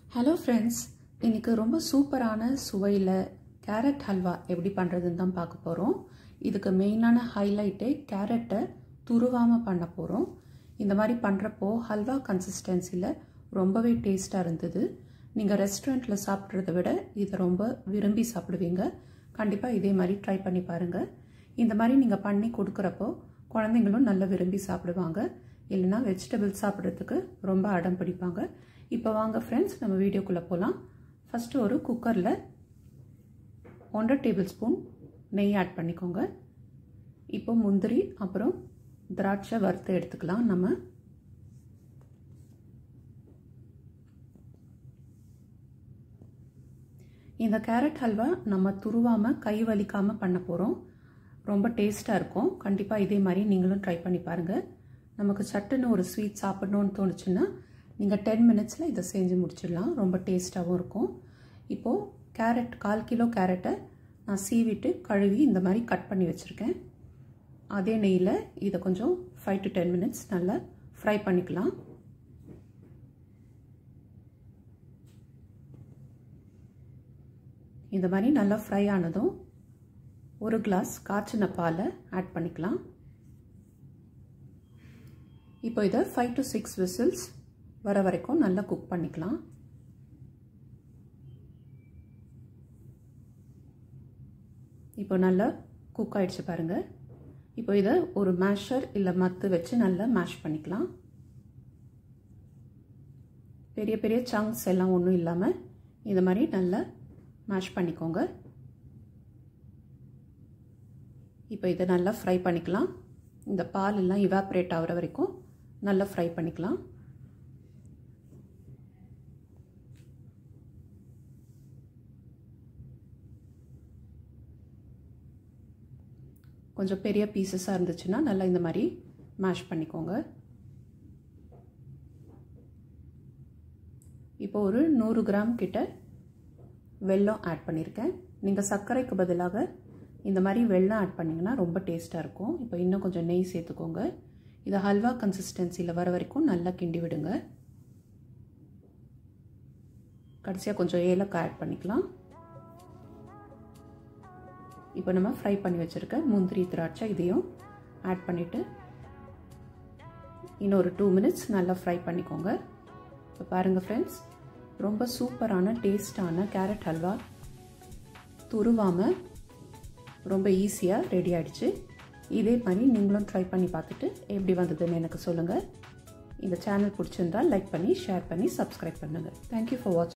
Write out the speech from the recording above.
Hello friends, இன்றைக்கி ரொம்ப சூப்பரான சுவையில் கேரட் ஹல்வா எப்படி பண்ணுறதுன்னு தான் பார்க்க போகிறோம். இதுக்கு மெயினான ஹைலைட்டே கேரட்டை துருவாமல் பண்ண போகிறோம். இந்த மாதிரி பண்ணுறப்போ ஹல்வா கன்சிஸ்டன்சியில் ரொம்பவே டேஸ்ட்டாக இருந்தது. நீங்கள் ரெஸ்டாரண்ட்டில் சாப்பிட்றத விட இதை ரொம்ப விரும்பி சாப்பிடுவீங்க. கண்டிப்பாக இதே மாதிரி ட்ரை பண்ணி பாருங்கள். இந்த மாதிரி நீங்கள் பண்ணி கொடுக்குறப்போ குழந்தைங்களும் நல்லா விரும்பி சாப்பிடுவாங்க. இல்லைனா வெஜிடபிள்ஸ் சாப்பிட்றதுக்கு ரொம்ப அடம் பிடிப்பாங்க. இப்போ வாங்க ஃப்ரெண்ட்ஸ், நம்ம வீடியோக்குள்ளே போகலாம். ஃபஸ்ட்டு ஒரு குக்கரில் 1.5 டேபிள் ஸ்பூன் நெய் ஆட் பண்ணிக்கோங்க. இப்போ முந்திரி அப்புறம் திராட்சை வறுத்து எடுத்துக்கலாம். நம்ம இந்த கேரட் ஹல்வா நம்ம துருவாமல் கை வலிக்காமல் பண்ண போகிறோம். ரொம்ப டேஸ்ட்டாக இருக்கும். கண்டிப்பாக இதே மாதிரி நீங்களும் ட்ரை பண்ணி பாருங்கள். நமக்கு சட்டுன்னு ஒரு ஸ்வீட் சாப்பிடணும்னு தோணுச்சுன்னா நீங்கள் 10 மினிட்ஸில் இதை செஞ்சு முடிச்சிடலாம். ரொம்ப டேஸ்ட்டாகவும் இருக்கும். இப்போது கேரட் 1/4 கிலோ கேரட்டை நான் சீவிட்டு கழுவி இந்த மாதிரி கட் பண்ணி வச்சுருக்கேன். அதே நெய்யில் இதை கொஞ்சம் 5 to 10 மினிட்ஸ் நல்லா ஃப்ரை பண்ணிக்கலாம். இந்த மாதிரி நல்லா ஃப்ரை ஆனதும் ஒரு கிளாஸ் காய்ச்சின பாலை ஆட் பண்ணிக்கலாம். இப்போ இதை 5 to 6 விசில்ஸ் வர வரைக்கும் நல்லா குக் பண்ணிக்கலாம். இப்போ நல்லா குக் ஆயிடுச்சு பாருங்கள். இப்போ இதை ஒரு மேஷர் இல்லை மத்து வச்சு நல்லா மேஷ் பண்ணிக்கலாம். பெரிய பெரிய சங்க்ஸ் எல்லாம் ஒன்றும் இல்லாமல் இந்த மாதிரி நல்லா மேஷ் பண்ணிக்கோங்க. இப்போ இதை நல்லா ஃப்ரை பண்ணிக்கலாம். இந்த பால் எல்லாம் இவாப்ரேட் ஆகிற வரைக்கும் நல்லா ஃப்ரை பண்ணிக்கலாம். கொஞ்சம் பெரிய பீசஸாக இருந்துச்சுன்னா நல்லா இந்த மாதிரி மேஷ் பண்ணிக்கோங்க. இப்போ ஒரு 100 கிராம் கிட்ட வெல்லம் ஆட் பண்ணியிருக்கேன். நீங்கள் சர்க்கரைக்கு பதிலாக இந்த மாதிரி வெல்லம் ஆட் பண்ணிங்கன்னா ரொம்ப டேஸ்ட்டாக இருக்கும். இப்போ இன்னும் கொஞ்சம் நெய் சேர்த்துக்கோங்க. இதை ஹல்வா கன்சிஸ்டன்சியில் வர வரைக்கும் நல்லா கிண்டி விடுங்க. கடைசியாக கொஞ்சம் ஏலக்காய் ஆட் பண்ணிக்கலாம். இப்போ நம்ம ஃப்ரை பண்ணி வச்சுருக்க முந்திரி திராட்சை இதையும் ஆட் பண்ணிவிட்டு இன்னொரு 2 மினிட்ஸ் நல்லா ஃப்ரை பண்ணிக்கோங்க. இப்போ பாருங்கள் ஃப்ரெண்ட்ஸ், ரொம்ப சூப்பரான டேஸ்டான கேரட் ஹல்வா துருவாமல் ரொம்ப ஈஸியாக ரெடி ஆகிடுச்சு. இதே மாதிரி நீங்களும் ட்ரை பண்ணி பார்த்துட்டு எப்படி வந்ததுன்னு எனக்கு சொல்லுங்கள். இந்த சேனல் பிடிச்சிருந்தால் லைக் பண்ணி ஷேர் பண்ணி சப்ஸ்கிரைப் பண்ணுங்கள். தேங்க்யூ ஃபார் வாட்சிங்.